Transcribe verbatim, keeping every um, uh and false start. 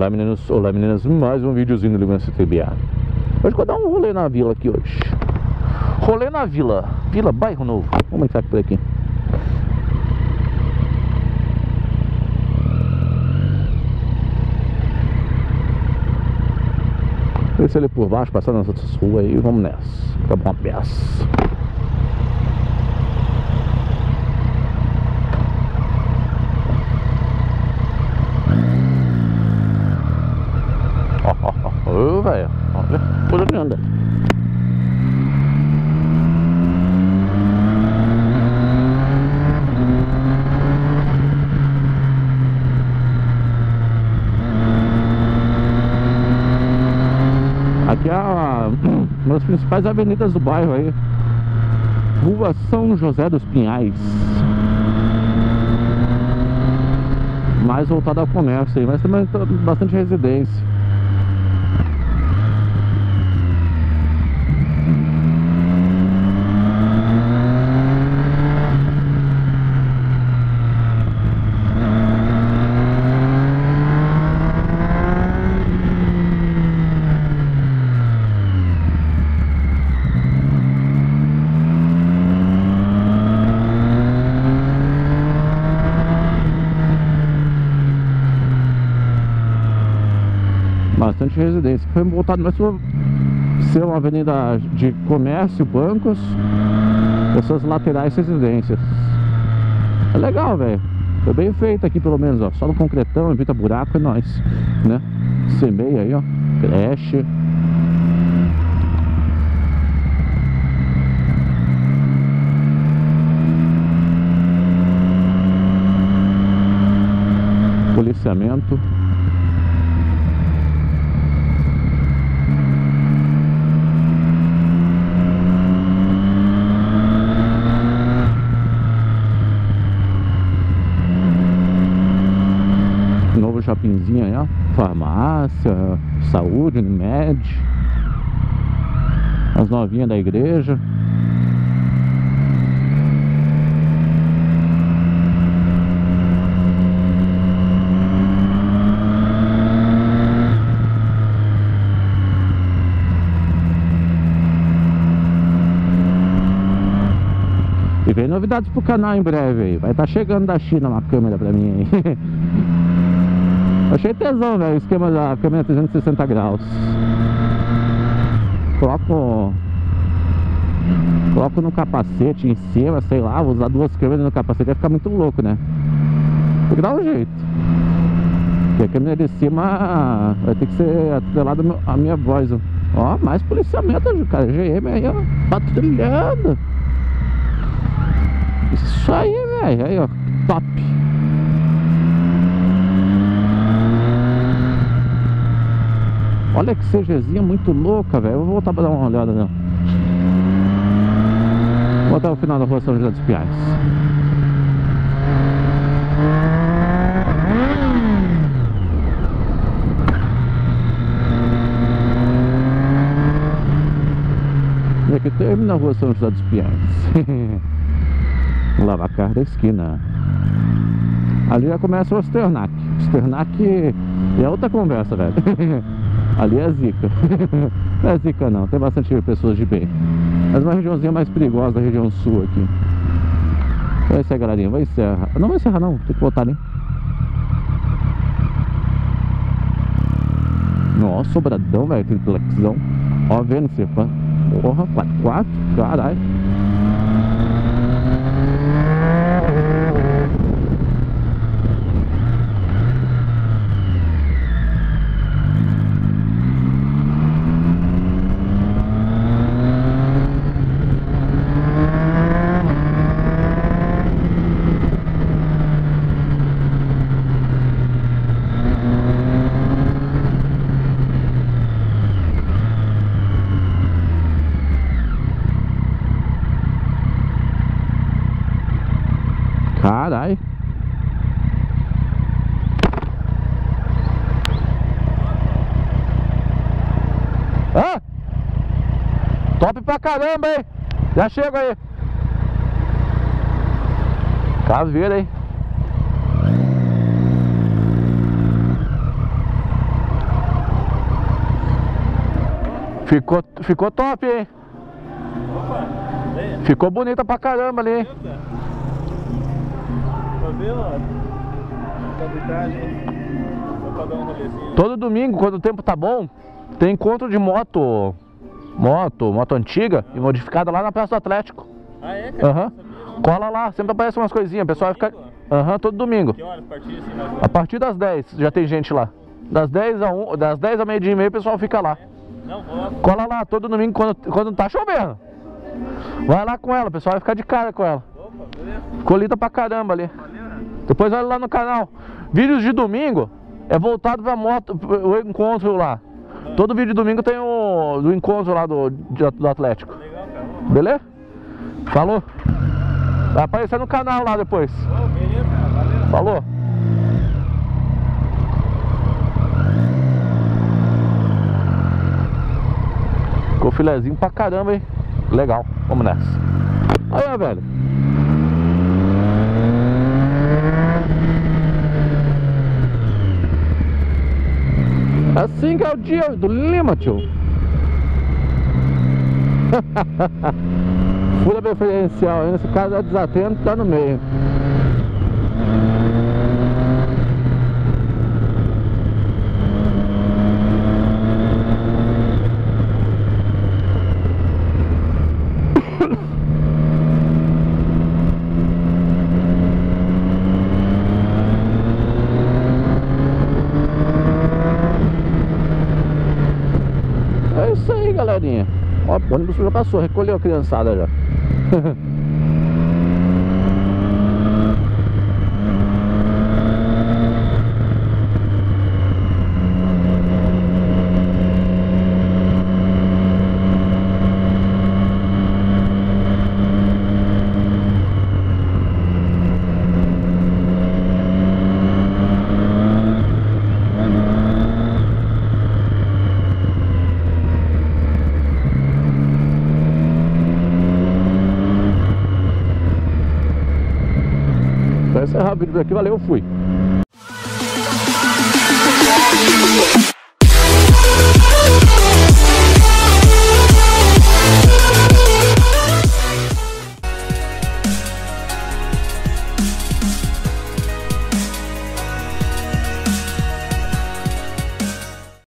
Olá meninos, olá meninas, mais um videozinho do Liguança T B A. Hoje vou dar um rolê na vila aqui hoje. Rolê na vila, Vila Bairro Novo. Vamos entrar por aqui. Descer ali por baixo, passar nas outras ruas aí, vamos nessa. Fica bom a peça. Ó, ó, ó, ô velho, olha, coisa linda. Aqui é a, uma das principais avenidas do bairro aí, Rua São José dos Pinhais. Mais voltada ao comércio aí, mas também bastante residência. Bastante residência. Foi voltado mais para ser uma avenida de comércio, bancos, essas laterais residências. É legal, velho. Foi bem feito aqui, pelo menos, ó. Só no concretão, evita buraco, é nóis, né? Semeia aí, ó. Creche. Policiamento. Novo shoppingzinho aí, ó. Farmácia, saúde, Unimed. As novinhas da igreja. E vem novidades pro canal em breve aí. Vai estar chegando da China uma câmera pra mim aí. Achei tesão, velho, o esquema da câmera trezentos e sessenta graus. Coloco Coloco no capacete em cima, sei lá, vou usar duas câmeras no capacete, vai ficar muito louco, né? Tem que dar um jeito. Porque a câmera de cima vai ter que ser atrelada à minha voz. Ó, mais policiamento, cara, G M aí, ó, patrulhando. Isso aí, velho, aí, ó, top. Olha que CGzinha muito louca, velho. Eu vou voltar pra dar uma olhada, não. Vou voltar ao final da Rua São José dos Pinhais. E aqui termina a Rua São José dos Pinhais. Lavacar da esquina. Ali já começa o Osternac. Osternac é outra conversa, velho. Ali é zica. Não é zica não, tem bastante pessoas de bem. Mas uma regiãozinha mais perigosa da região sul aqui. Vai ser, galerinha, vai encerrar. Não vai encerrar não, tem que voltar ali. Nossa, sobradão, velho, triplexão. Ó, vendo você, porra, quatro por quatro, caralho. Caralho. Ah! Top pra caramba, hein? Já chego aí. Caveira, hein? Ficou, ficou top, hein? Opa, leia. Ficou bonita pra caramba ali, hein? Pra ver, ó. Tá de tarde, só pra dar um rolezinho. Todo domingo, quando o tempo tá bom, tem encontro de moto. Moto, moto antiga e modificada lá na Praça do Atlético. Ah, é, cara? Aham. Cola lá, sempre aparece umas coisinhas, o pessoal vai ficar. Aham, todo domingo. Que horas partir assim, mais ou A menos? partir das dez, já tem gente lá. Das dez a um, das dez a meio-dia e meio o pessoal fica lá. Não, vou lá. Cola lá todo domingo quando, quando tá chovendo. Vai lá com ela, o pessoal vai ficar de cara com ela. Opa, beleza. Colita pra caramba ali. Valeu, né? Depois olha lá no canal. Vídeos de domingo é voltado pra moto, o encontro lá. Todo vídeo de domingo tem o do encontro lá do, do Atlético. Legal, cara. Beleza? Falou? Vai aparecer no canal lá depois. Ô, beleza, cara. Valeu. Falou? Ficou filezinho pra caramba, hein? Legal, vamos nessa. Aí, ó, velho. Assim que é o dia do Lima, tio. Fura preferencial, aí nesse caso é desatento, tá no meio. É isso aí, galerinha. Ó, o ônibus já passou, recolheu a criançada já. Vai encerrar o vídeo por aqui, valeu, fui.